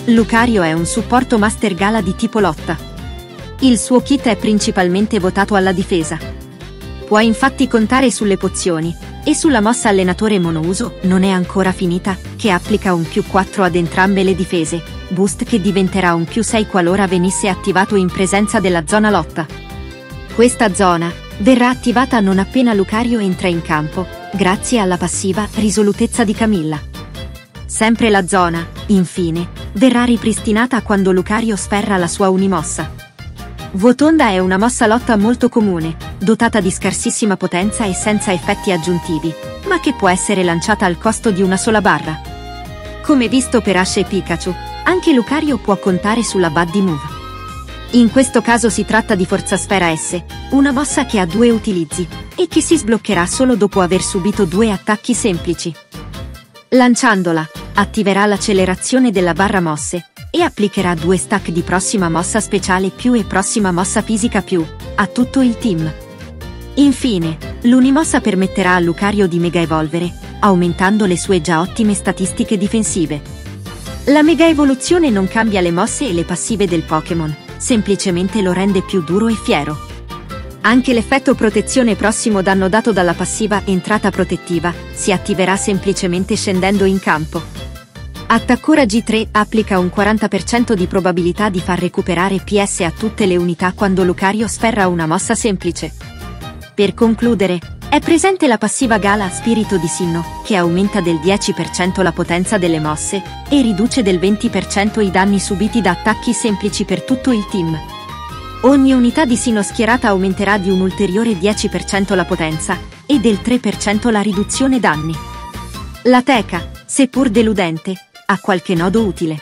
Lucario è un supporto Master Gala di tipo lotta. Il suo kit è principalmente votato alla difesa. Può infatti contare sulle pozioni, e sulla mossa allenatore monouso non è ancora finita, che applica un +4 ad entrambe le difese, boost che diventerà un +6 qualora venisse attivato in presenza della zona lotta. Questa zona verrà attivata non appena Lucario entra in campo, grazie alla passiva risolutezza di Camilla. Sempre la zona, infine, verrà ripristinata quando Lucario sferra la sua unimossa. Votonda è una mossa lotta molto comune, dotata di scarsissima potenza e senza effetti aggiuntivi, ma che può essere lanciata al costo di una sola barra. Come visto per Ash e Pikachu, anche Lucario può contare sulla Buddy Move. In questo caso si tratta di Forza Sfera S, una mossa che ha 2 utilizzi, e che si sbloccherà solo dopo aver subito 2 attacchi semplici. Lanciandola, attiverà l'accelerazione della barra mosse, e applicherà 2 stack di prossima mossa speciale più e prossima mossa fisica più, a tutto il team. Infine, l'unimossa permetterà a Lucario di mega evolvere, aumentando le sue già ottime statistiche difensive. La mega evoluzione non cambia le mosse e le passive del Pokémon, semplicemente lo rende più duro e fiero. Anche l'effetto protezione prossimo danno dato dalla passiva entrata protettiva si attiverà semplicemente scendendo in campo. Attaccora G3 applica un 40% di probabilità di far recuperare PS a tutte le unità quando Lucario sferra una mossa semplice. Per concludere, è presente la passiva Gala Spirito di Sinnoh, che aumenta del 10% la potenza delle mosse, e riduce del 20% i danni subiti da attacchi semplici per tutto il team. Ogni unità di Sinnoh schierata aumenterà di un ulteriore 10% la potenza, e del 3% la riduzione danni. La teca, seppur deludente, ha qualche nodo utile.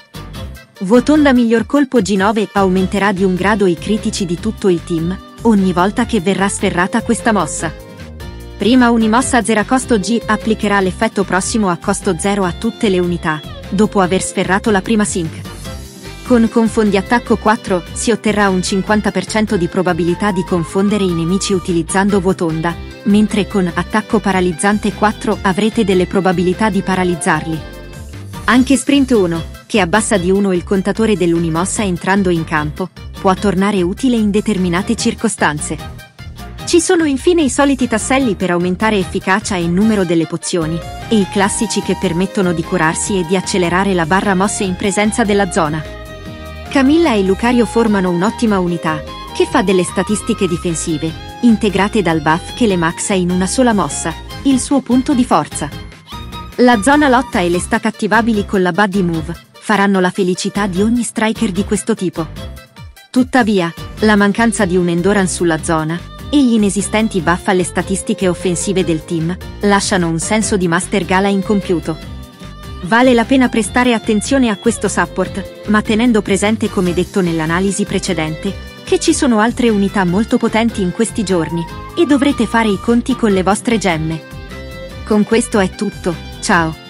Votonda miglior colpo G9 aumenterà di un grado i critici di tutto il team, ogni volta che verrà sferrata questa mossa. Prima unimossa a 0 a costo G applicherà l'effetto prossimo a costo 0 a tutte le unità, dopo aver sferrato la prima sync. Con Confondi attacco 4 si otterrà un 50% di probabilità di confondere i nemici utilizzando Votonda, mentre con attacco paralizzante 4 avrete delle probabilità di paralizzarli. Anche Sprint 1, che abbassa di 1 il contatore dell'unimossa entrando in campo, può tornare utile in determinate circostanze. Ci sono infine i soliti tasselli per aumentare efficacia e numero delle pozioni, e i classici che permettono di curarsi e di accelerare la barra mosse in presenza della zona. Camilla e Lucario formano un'ottima unità, che fa delle statistiche difensive, integrate dal buff che le maxa in una sola mossa, il suo punto di forza. La zona lotta e le stack attivabili con la Buddy Move faranno la felicità di ogni striker di questo tipo. Tuttavia, la mancanza di un endurance sulla zona e gli inesistenti buff alle statistiche offensive del team lasciano un senso di Master Gala incompiuto. Vale la pena prestare attenzione a questo support, ma tenendo presente, come detto nell'analisi precedente, che ci sono altre unità molto potenti in questi giorni, e dovrete fare i conti con le vostre gemme. Con questo è tutto, ciao!